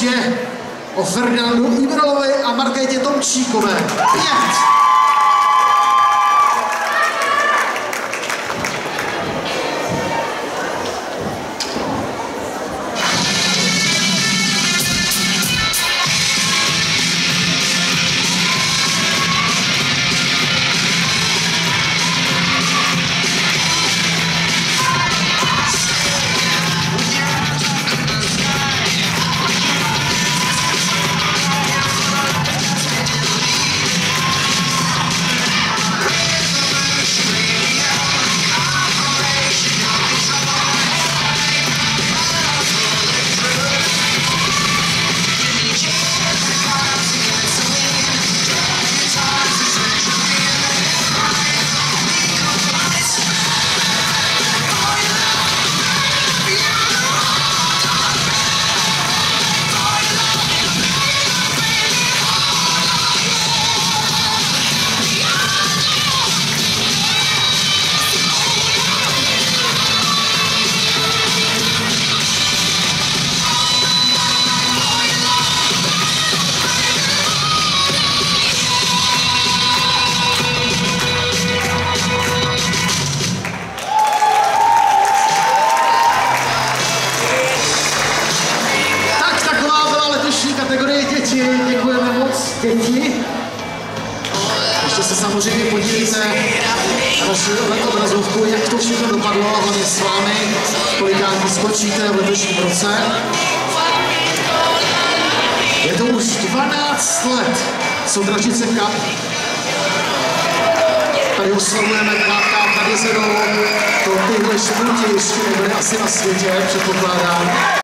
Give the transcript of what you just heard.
je o Ferdinandu Ibralovi a Markétě Tomčíkové. 5. Kategorie děti, děkujeme moc děti. Ještě se samozřejmě podílíte na naši obrazovku, jak to všechno dopadlo, hlavně s vámi, kolikátky skočíte v letošním roce. Je to už 12 let, co Dražice Cup. Tady oslavujeme Klátka Kadeřinou, to tyhle špunti ještě nebyly asi na světě, předpokládám.